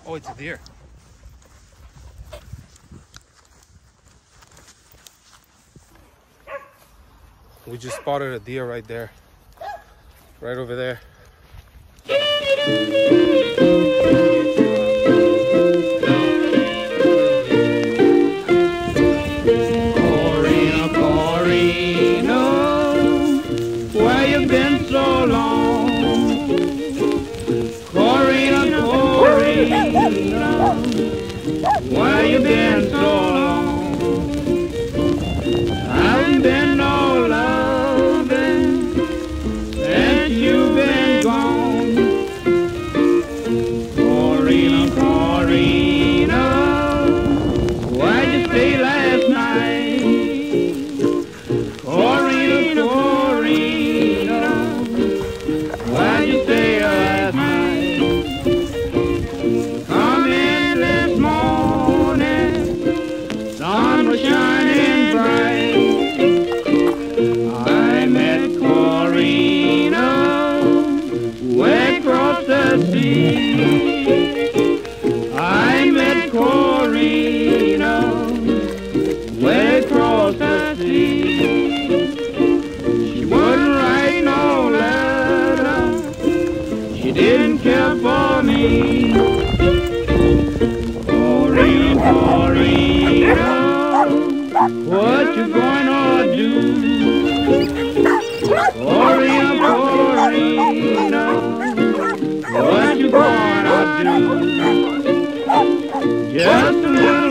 Oh, it's a deer. We just spotted a deer right there. Right over there. Why you been so long? I've been no loving since you've been gone. Corina, Corina, why'd you stay last night? Corina, Corina, why'd you stay last night? Shining bright, I met Corina way across the sea. I met Corina way across the sea. She wouldn't write no letter, she didn't care for me. Corina, Corina, what you gonna do? Corina, Corina, what you gonna do? Just a little